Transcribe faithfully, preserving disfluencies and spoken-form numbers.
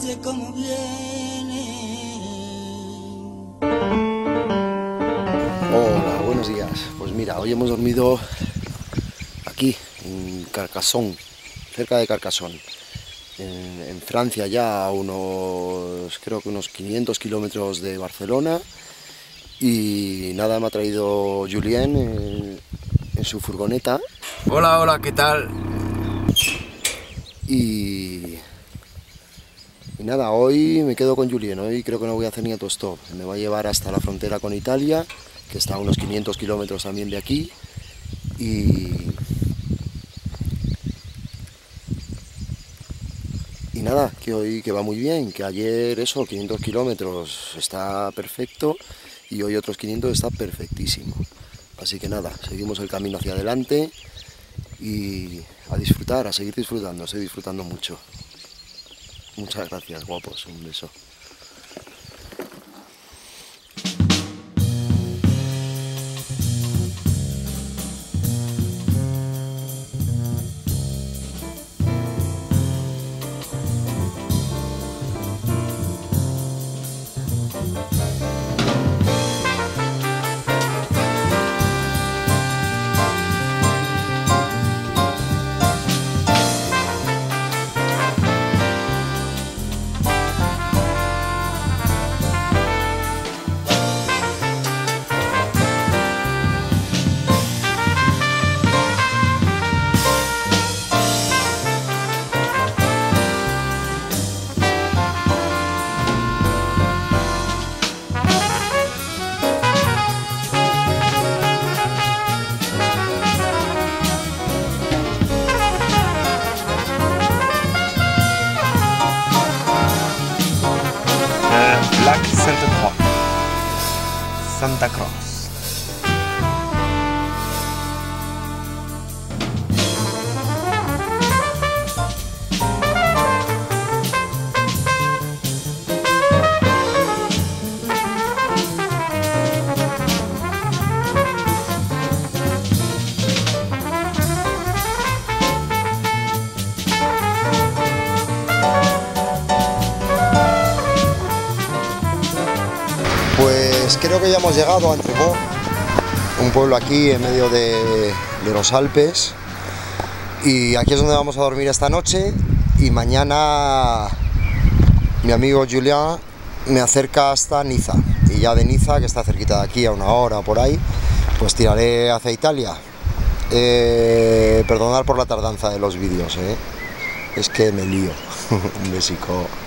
oye cómo viene. Hola, buenos días. Pues mira, hoy hemos dormido aquí, en Carcassonne, cerca de Carcassonne, en, en Francia, ya a unos, creo que unos quinientos kilómetros de Barcelona. Y nada, me ha traído Julien en, en su furgoneta. Hola, hola, ¿qué tal? Y, y nada, hoy me quedo con Julien, hoy creo que no voy a hacer ni autostop. Me va a llevar hasta la frontera con Italia, que está a unos quinientos kilómetros también de aquí. Y, y nada, que hoy que va muy bien, que ayer eso, quinientos kilómetros está perfecto y hoy otros quinientos está perfectísimo. Así que nada, seguimos el camino hacia adelante y a disfrutar, a seguir disfrutando, estoy disfrutando mucho. Muchas gracias, guapos, un beso. Lac Santa Croix. Santa Croix. Pues creo que ya hemos llegado a Entrepont, un pueblo aquí en medio de, de los Alpes, y aquí es donde vamos a dormir esta noche. Y mañana mi amigo Julien me acerca hasta Niza, y ya de Niza, que está cerquita de aquí, a una hora por ahí, pues tiraré hacia Italia. Eh, perdonad por la tardanza de los vídeos, ¿eh? Es que me lío. Un besico.